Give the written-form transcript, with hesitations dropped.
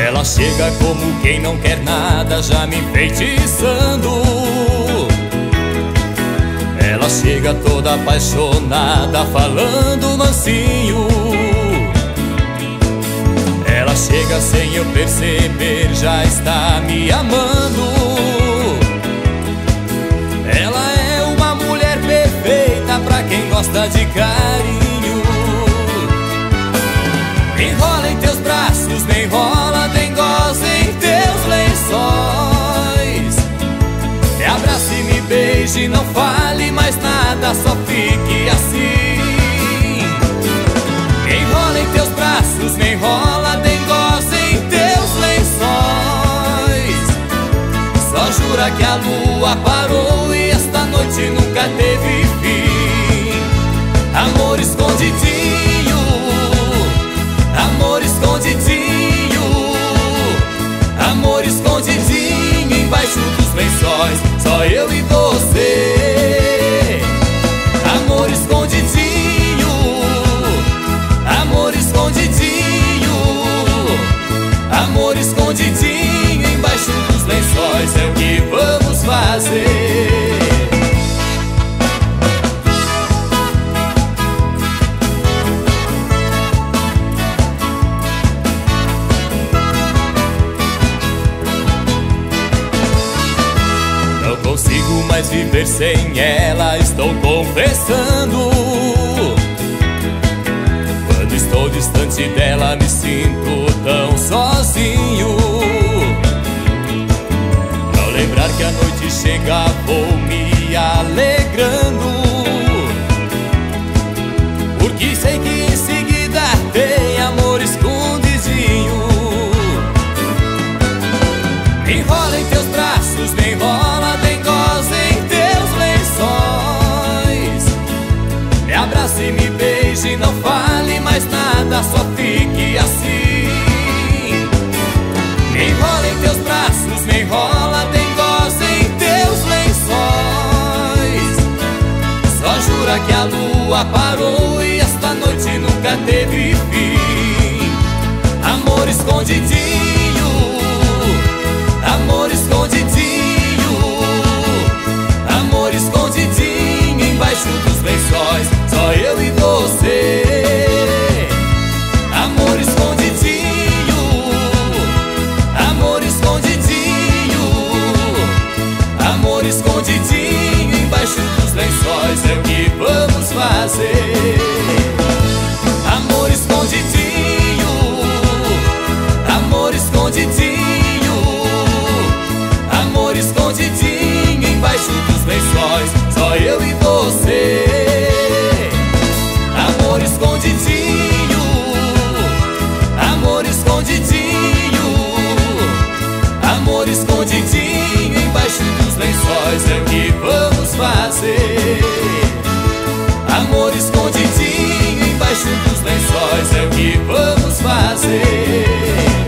Ela chega como quem não quer nada, já me enfeitiçando. Ela chega toda apaixonada, falando mansinho. Ela chega sem eu perceber, já está me amando. Ela é uma mulher perfeita pra quem gosta de carinho. Me enrola em teus braços, me enrola, tem gozo em teus lençóis. Me abrace e me beije, não fale mais nada, só fique assim. Me enrola em teus braços, me enrola, tem gozo em teus lençóis. Só jura que a lua parou e esta noite nunca teve fim. Amor escondidinho, amor escondidinho, amor escondidinho embaixo dos lençóis, só eu e você. Amor escondidinho, amor escondidinho, amor escondidinho embaixo dos lençóis, é o que vamos fazer. Não consigo mais viver sem ela, estou confessando. Quando estou distante dela, me sinto tão sozinho. Ao lembrar que a noite chega, vou me alegrando, porque sei que em seguida tem amor escondidinho. Me enrola em teus braços, me enrola, tem gozo em teus lençóis. Me abrace e me beije, não fale mais nada, só fique assim. Me enrola em teus braços, me enrola, tem gozo em teus lençóis. Só jura que a lua parou e esta noite nunca teve fim. Amor escondidinho, amor escondidinho, amor escondidinho embaixo dos lençóis, só eu e você. Amor escondidinho, amor escondidinho, amor escondidinho embaixo dos lençóis, é o que vamos fazer. Amor escondidinho, amor escondidinho, amor escondidinho embaixo dos lençóis, só eu e você. Amor escondidinho, amor escondidinho, amor escondidinho embaixo dos lençóis, é o que vamos fazer. Amor escondidinho embaixo dos lençóis, é o que vamos fazer.